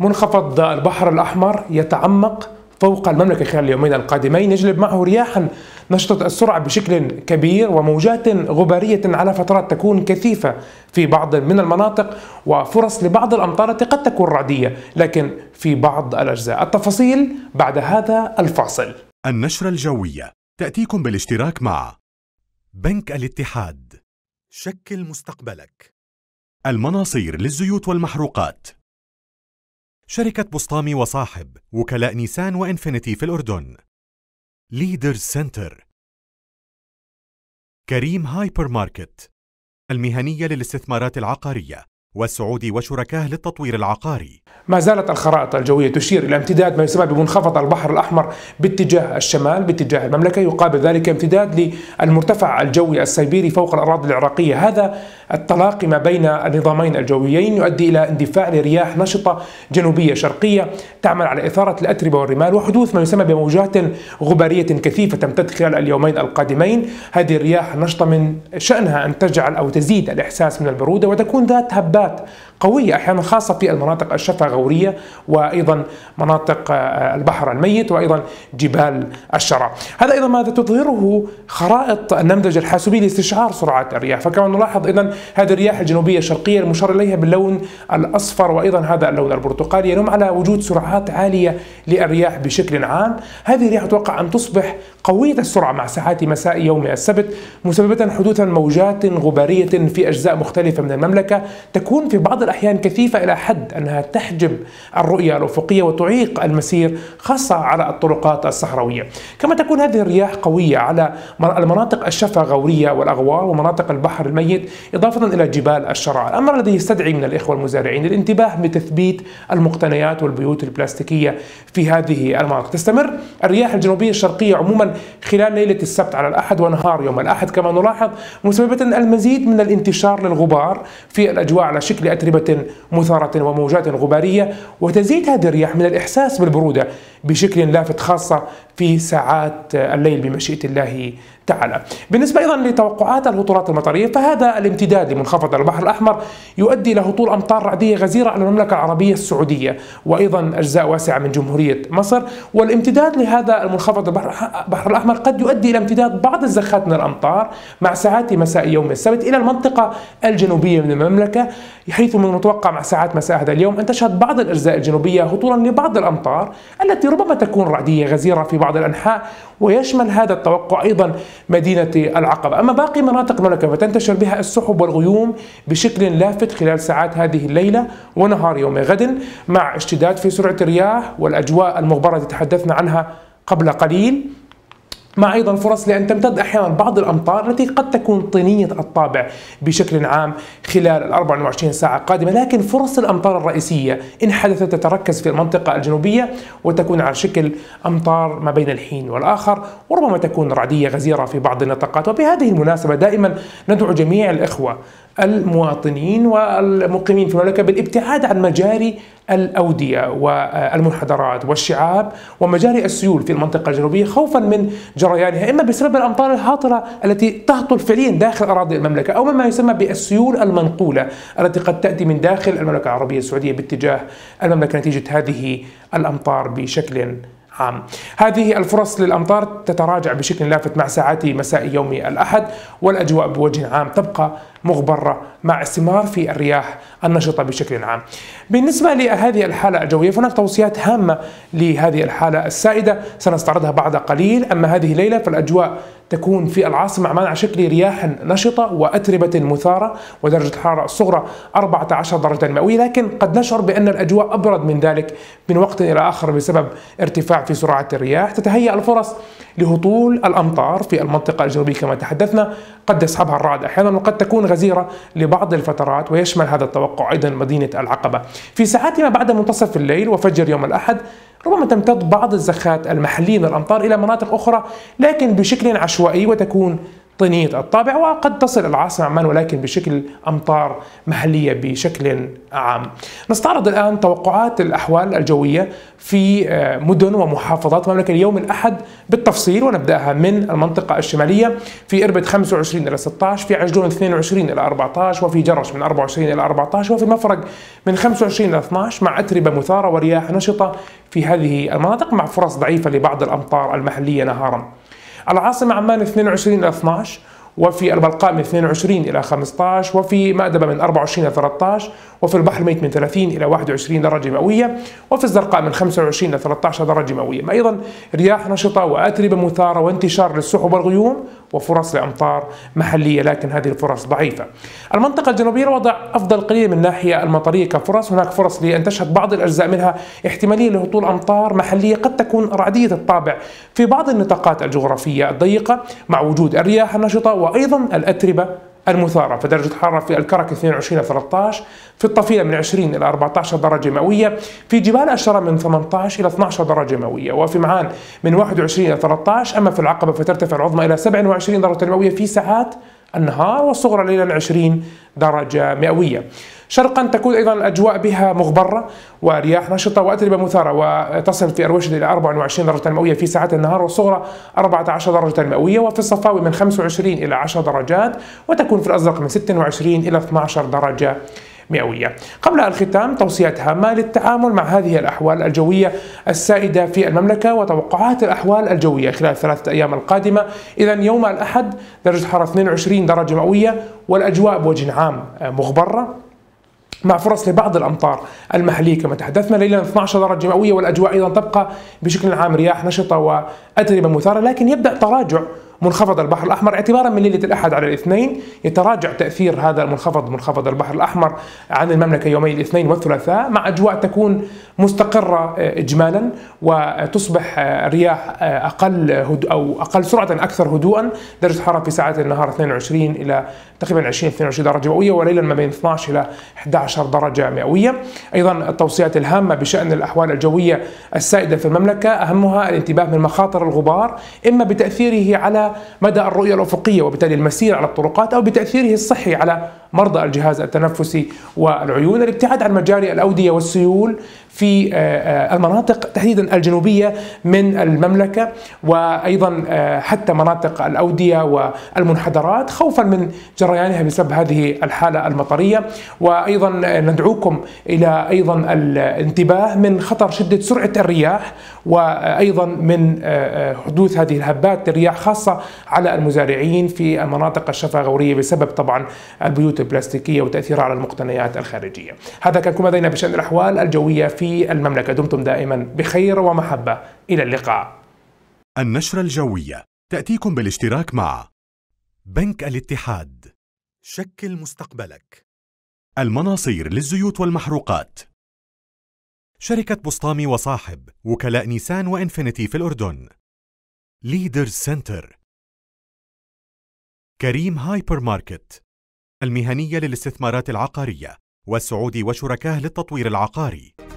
منخفض البحر الأحمر يتعمق فوق المملكة خلال اليومين القادمين، يجلب معه رياحا نشطة السرعة بشكل كبير وموجات غبارية على فترات تكون كثيفة في بعض من المناطق، وفرص لبعض الأمطار التي قد تكون رعدية لكن في بعض الأجزاء. التفاصيل بعد هذا الفاصل. النشرة الجوية تأتيكم بالاشتراك مع بنك الاتحاد، شكل مستقبلك، المناصير للزيوت والمحروقات، شركة بسطامي وصاحب، وكلاء نيسان وإنفينيتي في الأردن، ليدرز سنتر، كريم هايبر ماركت، المهنية للاستثمارات العقارية، والسعودي وشركاه للتطوير العقاري. ما زالت الخرائط الجوية تشير إلى امتداد ما يسمى بمنخفض البحر الأحمر باتجاه الشمال باتجاه المملكة، يقابل ذلك امتداد للمرتفع الجوي السيبيري فوق الأراضي العراقية. هذا التلاقي ما بين النظامين الجويين يؤدي إلى اندفاع لرياح نشطة جنوبية شرقية تعمل على إثارة الأتربة والرمال وحدوث ما يسمى بموجات غبارية كثيفة تمتد خلال اليومين القادمين. هذه الرياح النشطة من شأنها أن تجعل أو تزيد الإحساس من البرودة وتكون ذات هبات قوية أحيانا خاصة في المناطق الشفا غورية وأيضا مناطق البحر الميت وأيضا جبال الشرع. هذا أيضا ماذا تظهره خرائط النمذجة الحاسوبي لاستشعار سرعات الرياح. فكما نلاحظ إذن هذه الرياح الجنوبية الشرقية المشار إليها باللون الأصفر وأيضا هذا اللون البرتقالي ينم على وجود سرعات عالية للرياح بشكل عام. هذه الرياح أتوقع أن تصبح قوية السرعة مع ساعات مساء يوم السبت، مسببة حدوث موجات غبارية في أجزاء مختلفة من المملكة تكون في بعض الأحيان كثيفة إلى حد أنها تحجب الرؤية الأفقية وتعيق المسير خاصة على الطرقات الصحراوية. كما تكون هذه الرياح قوية على المناطق الشفا غورية والأغوار ومناطق البحر الميت إضافة إلى جبال الشرع، الأمر الذي يستدعي من الإخوة المزارعين الانتباه بتثبيت المقتنيات والبيوت البلاستيكية في هذه المناطق. تستمر الرياح الجنوبية الشرقية عموما خلال ليلة السبت على الأحد ونهار يوم الأحد كما نلاحظ، مسببة المزيد من الانتشار للغبار في الأجواء على شكل أتربة مثارة وموجات غبارية، وتزيد هذه الرياح من الإحساس بالبرودة بشكل لافت خاصة في ساعات الليل بمشيئة الله تعالى. بالنسبة أيضا لتوقعات الهطولات المطرية، فهذا الامتداد لمنخفض البحر الأحمر يؤدي إلى هطول أمطار رعدية غزيرة على المملكة العربية السعودية وأيضا أجزاء واسعة من جمهورية مصر. والامتداد لهذا المنخفض البحر الأحمر قد يؤدي إلى امتداد بعض الزخات من الأمطار مع ساعات مساء يوم السبت إلى المنطقة الجنوبية من المملكة، حيث من المتوقع مع ساعات مساء هذا اليوم أن تشهد بعض الأجزاء الجنوبية هطولا لبعض الأمطار التي ربما تكون رعدية غزيرة في بعض الأنحاء، ويشمل هذا التوقع أيضا مدينة العقبة. أما باقي مناطق المملكة فتنتشر بها السحب والغيوم بشكل لافت خلال ساعات هذه الليلة ونهار يوم غد، مع اشتداد في سرعة الرياح والأجواء المغبرة التي تحدثنا عنها قبل قليل، مع أيضا فرص لأن تمتد أحيانا بعض الأمطار التي قد تكون طينية الطابع بشكل عام خلال 24 ساعة قادمة. لكن فرص الأمطار الرئيسية إن حدثت تتركز في المنطقة الجنوبية وتكون على شكل أمطار ما بين الحين والآخر، وربما تكون رعدية غزيرة في بعض النطاقات. وبهذه المناسبة دائما ندعو جميع الإخوة المواطنين والمقيمين في المملكة بالابتعاد عن مجاري الأودية والمنحدرات والشعاب ومجاري السيول في المنطقة الجنوبية خوفا من جريانها، إما بسبب الأمطار الهاطلة التي تهطل فعليا داخل أراضي المملكة أو مما يسمى بالسيول المنقولة التي قد تأتي من داخل المملكة العربية السعودية باتجاه المملكة نتيجة هذه الأمطار بشكل عام. هذه الفرص للأمطار تتراجع بشكل لافت مع ساعات مساء يوم الأحد، والأجواء بوجه عام تبقى مغبرة مع استمرار في الرياح النشطة بشكل عام. بالنسبة لهذه الحالة الجوية فهناك توصيات هامة لهذه الحالة السائدة سنستعرضها بعد قليل. أما هذه الليلة فالأجواء تكون في العاصمة عمان على شكل رياح نشطة وأتربة مثارة، ودرجة الحرارة الصغرى 14 درجة مئوية، لكن قد نشعر بأن الأجواء أبرد من ذلك من وقت إلى آخر بسبب ارتفاع في سرعات الرياح. تتهيأ الفرص لهطول الأمطار في المنطقة الجنوبية كما تحدثنا، قد يصحبها الرعد أحيانا وقد تكون غزيرة لبعض الفترات، ويشمل هذا التوقع أيضا مدينة العقبة. في ساعات ما بعد منتصف الليل وفجر يوم الأحد ربما تمتد بعض الزخات المحلية من الأمطار إلى مناطق أخرى لكن بشكل عشوائي وتكون طينية الطابع، وقد تصل العاصمة عمان ولكن بشكل أمطار محلية بشكل عام. نستعرض الآن توقعات الأحوال الجوية في مدن ومحافظات المملكة اليوم الأحد بالتفصيل، ونبدأها من المنطقة الشمالية. في إربد 25 إلى 16، في عجلون 22 إلى 14، وفي جرش من 24 إلى 14، وفي مفرق من 25 إلى 12 مع أتربة مثارة ورياح نشطة في هذه المناطق مع فرص ضعيفة لبعض الأمطار المحلية نهارا. العاصمة عمان 22 إلى 12، وفي البلقاء من 22 إلى 15، وفي مأدبة من 24 إلى 13، وفي البحر الميت من 30 إلى 21 درجة مئوية، وفي الزرقاء من 25 إلى 13 درجة مئوية، ما أيضا رياح نشطة وأتربة مثارة وانتشار للسحب والغيوم وفرص لأمطار محلية، لكن هذه الفرص ضعيفة. المنطقة الجنوبية الوضع أفضل قليلا من الناحية المطرية كفرص، هناك فرص لأن تشهد بعض الأجزاء منها احتمالية لهطول أمطار محلية قد تكون رعدية الطابع في بعض النطاقات الجغرافية الضيقة مع وجود الرياح النشطة وأيضا الأتربة المثارة. فدرجة حرارة في الكرك 22 إلى 13، في الطفيلة من 20 إلى 14 درجة مئوية، في جبال الشرم من 18 إلى 12 درجة مئوية، وفي معان من 21 إلى 13. أما في العقبة فترتفع العظمى إلى 27 درجة مئوية في ساعات النهار، والصغرى ليلا 20 درجة مئوية. شرقا تكون أيضا الأجواء بها مغبرة ورياح نشطة وأتربة مثارة، وتصل في أروشد إلى 24 درجة مئوية في ساعات النهار، والصغرى 14 درجة مئوية. وفي الصفاوي من 25 إلى 10 درجات، وتكون في الأزرق من 26 إلى 12 درجة مئوية. قبل الختام توصيات هامة للتعامل مع هذه الأحوال الجوية السائدة في المملكة وتوقعات الأحوال الجوية خلال 3 أيام القادمة. إذا يوم الأحد درجة حرارة 22 درجة مئوية، والأجواء بوجه عام مغبرة مع فرص لبعض الأمطار المحلية كما تحدثنا. ليلا 12 درجة مئوية، والأجواء أيضا تبقى بشكل عام رياح نشطة وأتربة مثارة، لكن يبدأ تراجع منخفض البحر الأحمر اعتبارا من ليلة الأحد على الاثنين. يتراجع تأثير هذا منخفض البحر الأحمر عن المملكة يومي الاثنين والثلاثاء، مع أجواء تكون مستقرة إجمالا، وتصبح الرياح أقل سرعة أكثر هدوءا. درجة حرارة في ساعات النهار 22 إلى تقريبا 22 درجة مئوية، وليلا ما بين 12 إلى 11 درجة مئوية. أيضا التوصيات الهامة بشأن الأحوال الجوية السائدة في المملكة أهمها الانتباه من مخاطر الغبار، إما بتأثيره على مدى الرؤية الأفقية وبالتالي المسير على الطرقات، أو بتأثيره الصحي على مرضى الجهاز التنفسي والعيون. الابتعاد عن مجاري الأودية والسيول في المناطق تحديدا الجنوبية من المملكة، وأيضا حتى مناطق الأودية والمنحدرات خوفا من جريانها بسبب هذه الحالة المطرية. وأيضا ندعوكم إلى أيضا الانتباه من خطر شدة سرعة الرياح، وأيضا من حدوث هذه الهبات الرياح خاصة على المزارعين في المناطق الشفاغورية بسبب طبعا البيوت البلاستيكية وتأثيرها على المقتنيات الخارجية. هذا كان كل ما لدينا بشأن الأحوال الجوية في المملكة. دمتم دائما بخير ومحبة، إلى اللقاء. النشرة الجوية تأتيكم بالاشتراك مع بنك الاتحاد، شكل مستقبلك، المناصير للزيوت والمحروقات، شركة بسطامي وصاحب، وكلاء نيسان وإنفينيتي في الأردن، ليدرز سنتر، كريم هايبر ماركت، المهنية للاستثمارات العقارية، والسعودي وشركاه للتطوير العقاري.